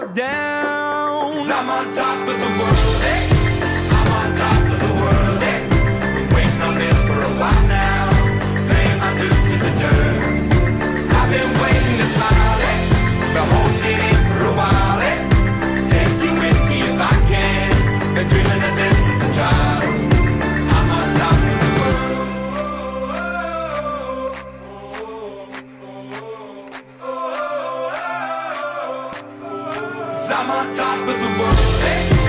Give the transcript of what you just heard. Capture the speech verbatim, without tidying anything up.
look down. 'Cause I'm on top of the world, hey. I'm on top of the world, hey. Been waiting on this for a while now. Paying my dues to the dirt. I've been waiting to smile, hey. Been holding it in for a while, hey. Take you with me if I can. Been dreaming of this since a child. I'm on top of the world. 'Cause I'm on top of the world, hey.